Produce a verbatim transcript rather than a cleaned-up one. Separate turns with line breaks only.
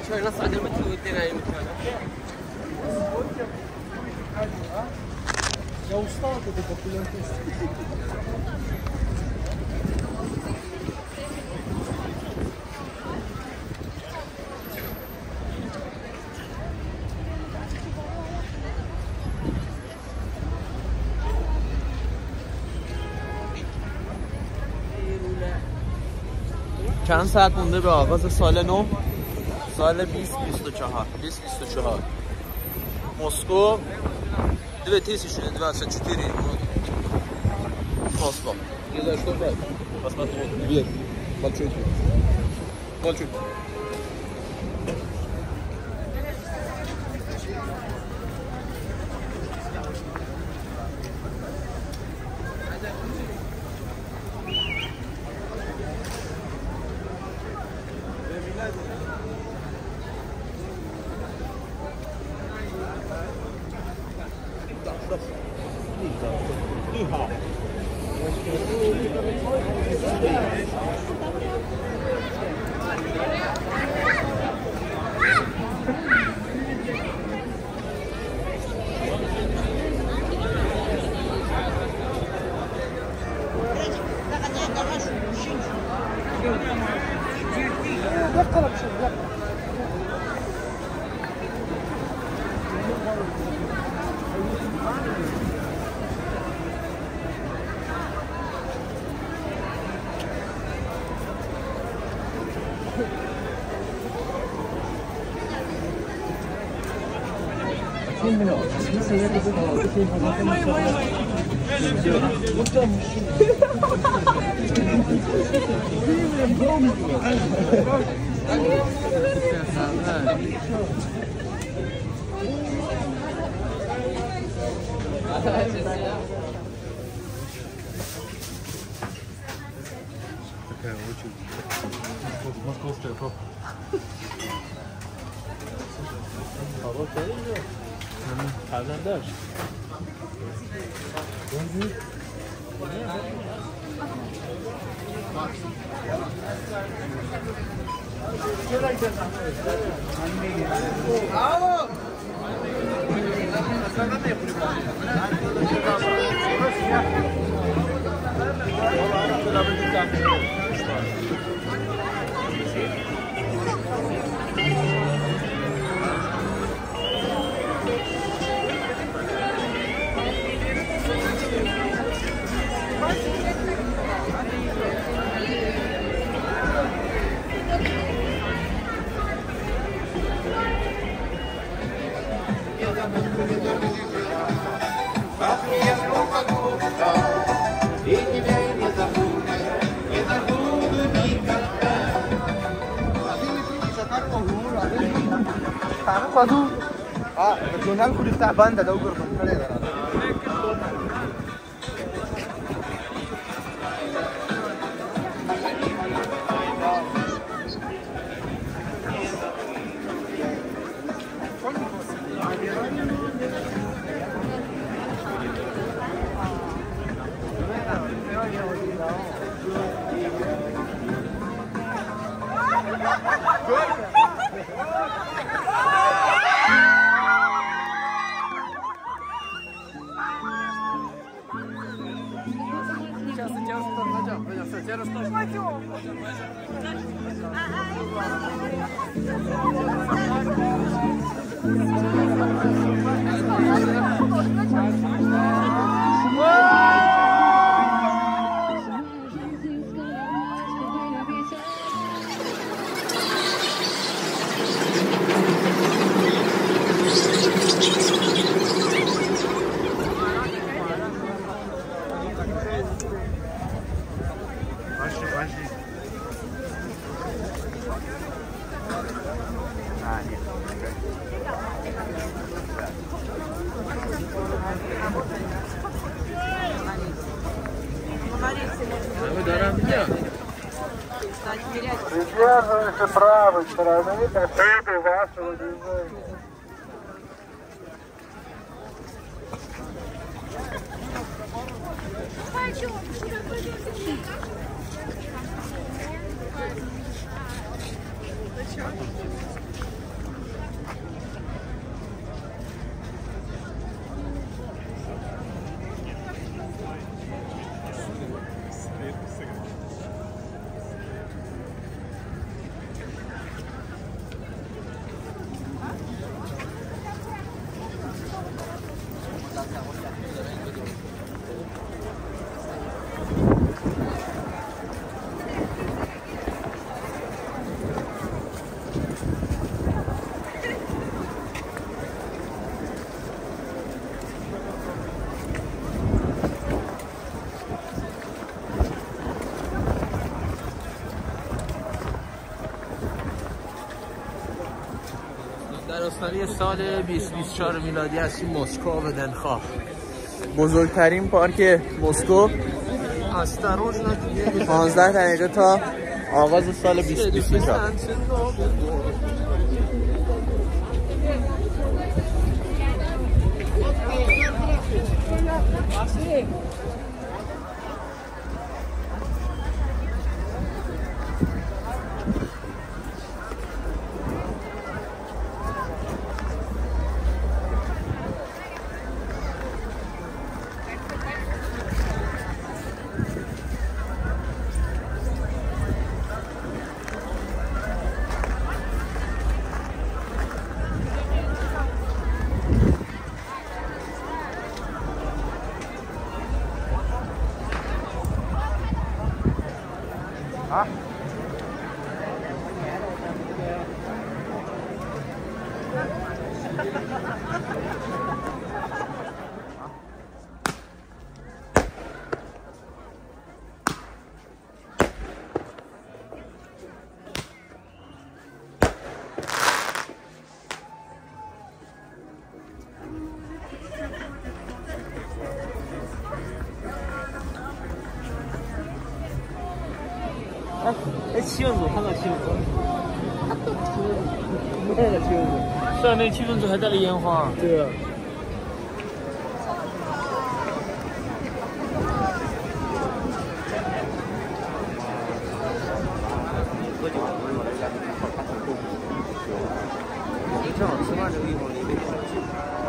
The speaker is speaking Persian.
شوي نصعد المتر ودينا اي مكان.
يا وسطات تبقى كلها تست.
چند ساعت مونده به آغاز سال نو؟ سال بیست بیست و چهار بیست بیست و چهار مسکو due tisuće dvadeset četiri Moskva.
Не знаю, что брать. Посмотри. Вверх. Большой. Большой. Такая очень московская папа. هوا خیلی پرنده‌اش
خدو اه الجورنال كله بتاع باندا ده وجر Придерживайся правой стороны трассы вашего движения.
در آستانه سال بیست بیست و چهار میلادی هستیم مسکو آبادانخواه، بزرگترین پارک مسکو. پانزده دقیقه تا آغاز سال بیست بیست و چهار.
啊。
哎，七分组，看到七分组，没带了七分组，虽然没有七分组，还带了烟花。对啊。
正好吃饭这个地方离北京很近。